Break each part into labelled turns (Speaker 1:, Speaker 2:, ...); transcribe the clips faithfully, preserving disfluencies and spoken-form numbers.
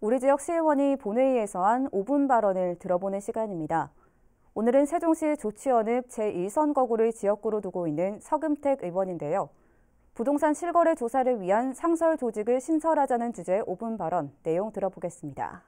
Speaker 1: 우리 지역 시의원이 본회의에서 한 오 분 발언을 들어보는 시간입니다. 오늘은 세종시 조치원읍 제일 선거구를 지역구로 두고 있는 서금택 의원인데요. 부동산 실거래 조사를 위한 상설 조직을 신설하자는 주제의 오 분 발언, 내용 들어보겠습니다.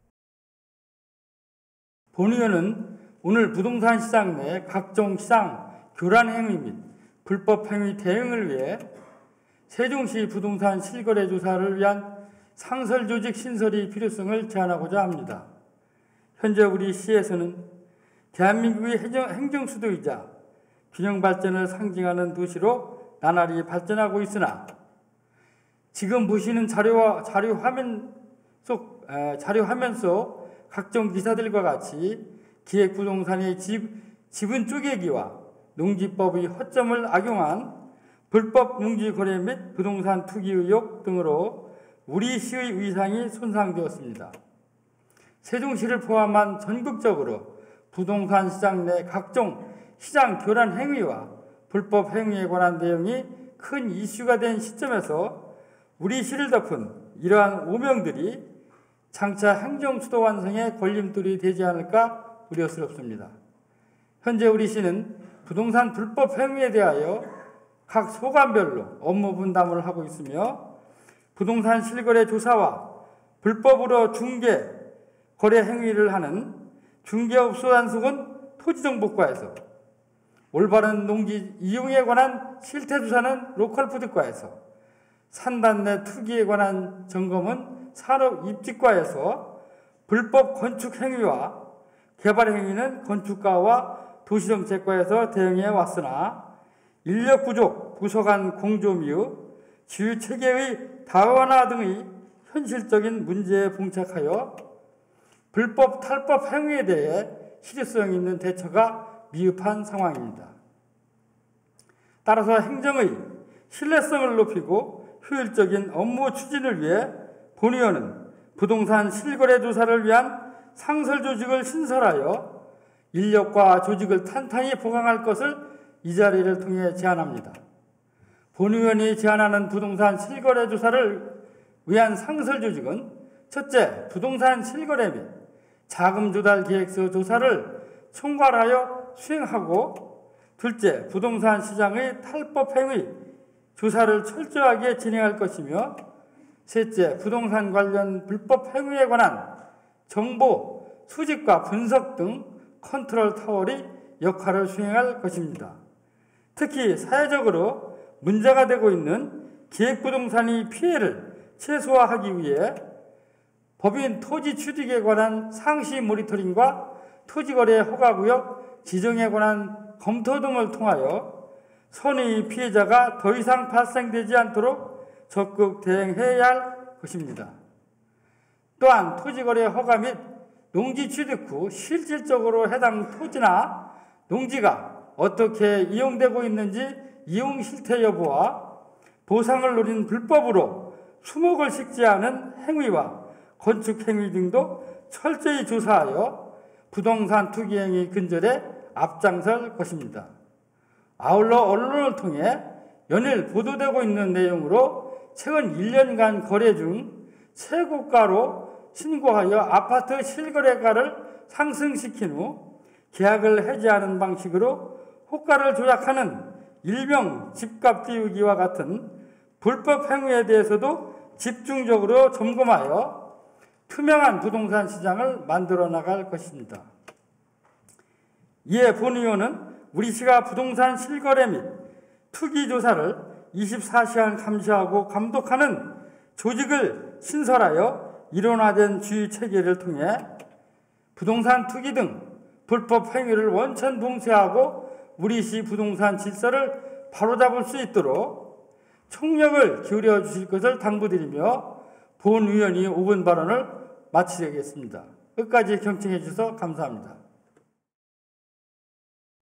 Speaker 2: 본 의원은 오늘 부동산 시장 내 각종 시장 교란 행위 및 불법 행위 대응을 위해 세종시 부동산 실거래 조사를 위한 상설 조직 신설의 필요성을 제안하고자 합니다. 현재 우리 시에서는 대한민국의 행정 수도이자 균형 발전을 상징하는 도시로 나날이 발전하고 있으나 지금 보시는 자료와 자료 화면 속 에, 자료 화면 속 각종 기사들과 같이 기획부동산의 집, 지분 쪼개기와 농지법의 허점을 악용한 불법 농지 거래 및 부동산 투기 의혹 등으로 우리 시의 위상이 손상되었습니다. 세종시를 포함한 전국적으로 부동산 시장 내 각종 시장 교란 행위와 불법 행위에 관한 내용이 큰 이슈가 된 시점에서 우리 시를 덮은 이러한 오명들이 장차 행정 수도 완성의 걸림돌이 되지 않을까 우려스럽습니다. 현재 우리 시는 부동산 불법 행위에 대하여 각 소관별로 업무 분담을 하고 있으며 부동산 실거래 조사와 불법으로 중개, 거래 행위를 하는 중개업소 단속은 토지정보과에서, 올바른 농지 이용에 관한 실태조사는 로컬푸드과에서, 산단 내 투기에 관한 점검은 산업입지과에서, 불법 건축 행위와 개발 행위는 건축과와 도시정책과에서 대응해 왔으나 인력 부족, 부서 간 공조 미흡, 지휘 체계의 다원화 등의 현실적인 문제에 봉착하여 불법 탈법 행위에 대해 실효성 있는 대처가 미흡한 상황입니다. 따라서 행정의 신뢰성을 높이고 효율적인 업무 추진을 위해 본 의원은 부동산 실거래 조사를 위한 상설 조직을 신설하여 인력과 조직을 탄탄히 보강할 것을 이 자리를 통해 제안합니다. 본 의원이 제안하는 부동산 실거래 조사를 위한 상설 조직은 첫째, 부동산 실거래 및 자금 조달 계획서 조사를 총괄하여 수행하고, 둘째, 부동산 시장의 탈법 행위 조사를 철저하게 진행할 것이며, 셋째, 부동산 관련 불법 행위에 관한 정보 수집과 분석 등 컨트롤 타월이 역할을 수행할 것입니다. 특히 사회적으로 문제가 되고 있는 기획부동산의 피해를 최소화하기 위해 법인 토지 취득에 관한 상시 모니터링과 토지거래 허가구역 지정에 관한 검토 등을 통하여 선의 피해자가 더 이상 발생되지 않도록 적극 대응해야 할 것입니다. 또한 토지거래 허가 및 농지 취득 후 실질적으로 해당 토지나 농지가 어떻게 이용되고 있는지 이용 실태 여부와 보상을 노린 불법으로 수목을 식재하는 행위와 건축 행위 등도 철저히 조사하여 부동산 투기 행위 근절에 앞장설 것입니다. 아울러 언론을 통해 연일 보도되고 있는 내용으로 최근 일 년간 거래 중 최고가로 신고하여 아파트 실거래가를 상승시킨 후 계약을 해지하는 방식으로 호가를 조작하는 일명 집값 띄우기와 같은 불법 행위에 대해서도 집중적으로 점검하여 투명한 부동산 시장을 만들어 나갈 것입니다. 이에 본 의원은 우리 시가 부동산 실거래 및 투기 조사를 이십사 시간 감시하고 감독하는 조직을 신설하여 일원화된 주의 체계를 통해 부동산 투기 등 불법 행위를 원천 봉쇄하고 우리 시 부동산 질서를 바로잡을 수 있도록 총력을 기울여 주실 것을 당부드리며 본 의원이 오 분 발언을 마치겠습니다. 끝까지 경청해 주셔서 감사합니다.